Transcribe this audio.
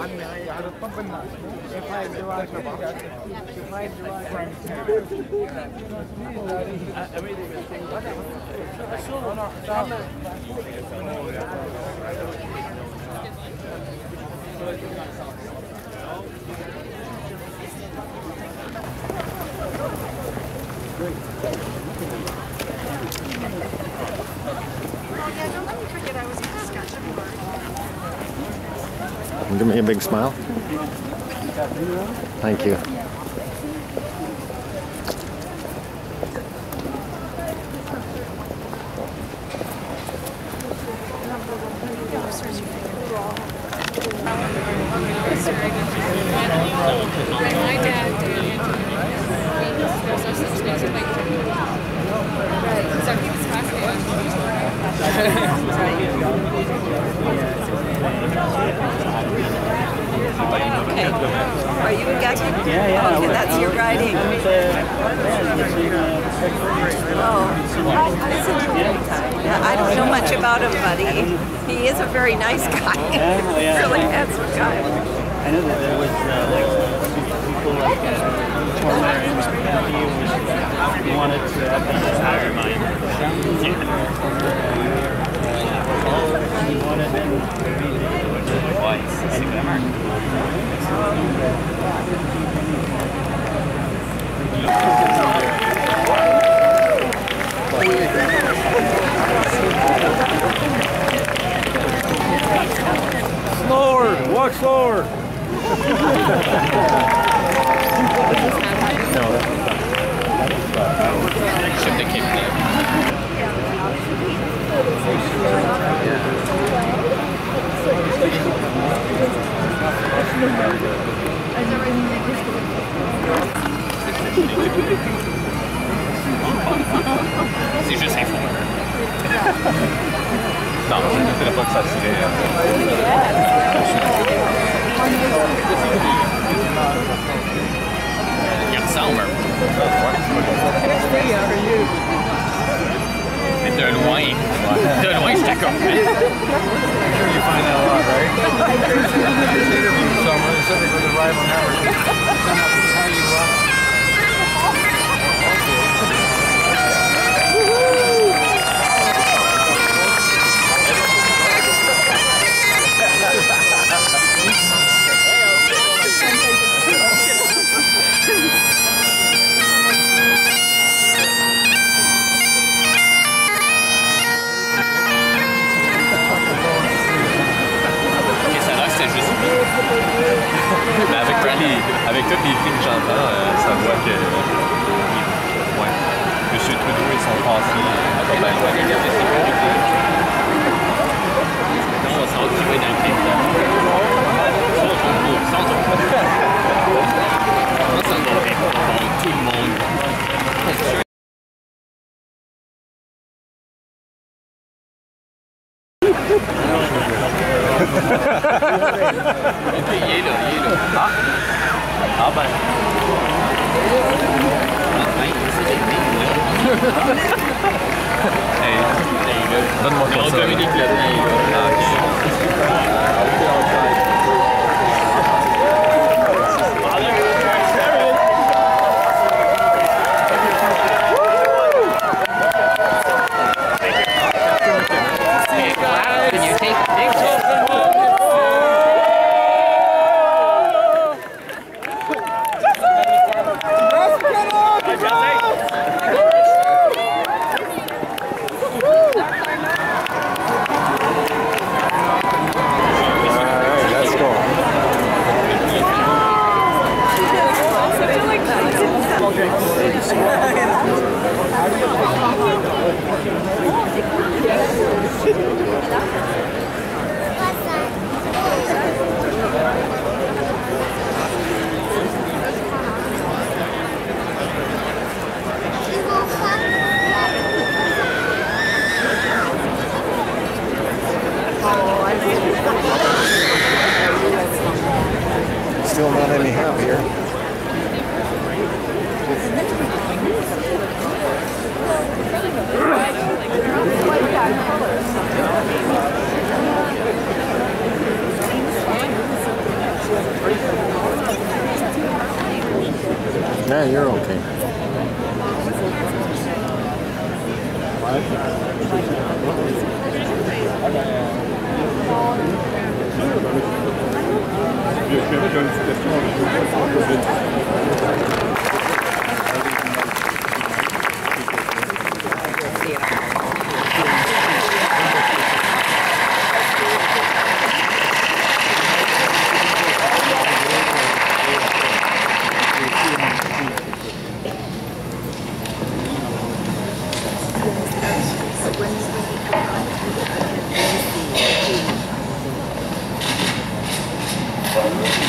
Give me a big smile. Thank you. My dad did. There's no such thing as like so he was fascinated. Okay. Are you in Gatwick? Yeah. Okay, that's your riding. Oh, this is a great time. Yeah, I don't know much about him, but he is a very nice guy. Really handsome guy. I know that there was like people like former he wanted to hire mine. He wanted them to be twice. Slower! Walk slower! Should they keep that? C'est juste info. Non, je ne voudrais pas que ça tirait. Il ressemble un peu. Mais de loin, j'étais comme... You find that a lot, right? Something for the rival network. How you rock. Mais avec toutes les filles que j'entends, ça voit que ouais, M. Trudeau et son passé accompagnement des gardes de sécurité. Non, on va savoir qui va être dans le film. Ça va bien pour tout le monde. Ok, il est là. Ah ben. Hey, donne-moi ça. On communique là-dedans. Still not any happier. Yeah, you're okay. When